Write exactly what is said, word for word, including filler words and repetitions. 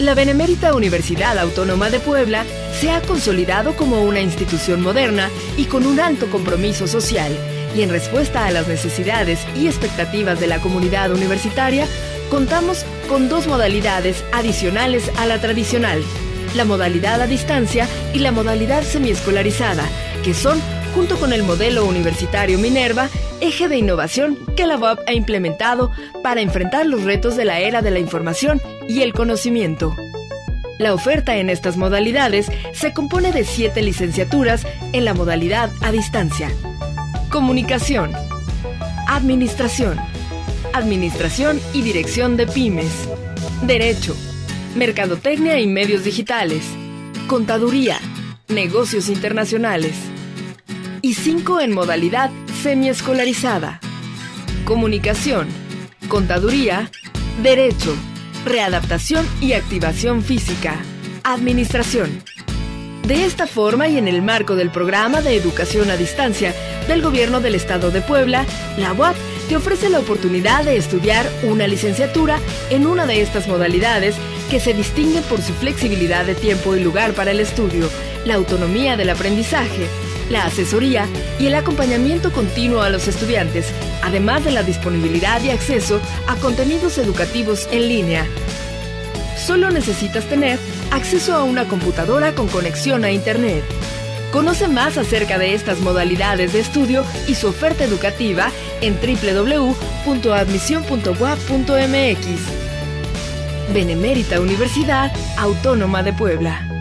La Benemérita Universidad Autónoma de Puebla se ha consolidado como una institución moderna y con un alto compromiso social, y en respuesta a las necesidades y expectativas de la comunidad universitaria, contamos con dos modalidades adicionales a la tradicional: la modalidad a distancia y la modalidad semiescolarizada, que son, junto con el modelo universitario Minerva, eje de innovación que la U A P ha implementado para enfrentar los retos de la era de la información y el conocimiento. La oferta en estas modalidades se compone de siete licenciaturas en la modalidad a distancia: Comunicación, Administración, Administración y Dirección de Pymes, Derecho, Mercadotecnia y Medios Digitales, Contaduría, Negocios Internacionales, y cinco en modalidad semiescolarizada: Comunicación, Contaduría, Derecho, Readaptación y Activación Física, Administración. De esta forma, y en el marco del Programa de Educación a Distancia del Gobierno del Estado de Puebla, la U A P te ofrece la oportunidad de estudiar una licenciatura en una de estas modalidades que se distingue por su flexibilidad de tiempo y lugar para el estudio, la autonomía del aprendizaje, la asesoría y el acompañamiento continuo a los estudiantes, además de la disponibilidad y acceso a contenidos educativos en línea. Solo necesitas tener acceso a una computadora con conexión a Internet. Conoce más acerca de estas modalidades de estudio y su oferta educativa en doble u doble u doble u punto admisión punto u a p punto m x. Benemérita Universidad Autónoma de Puebla.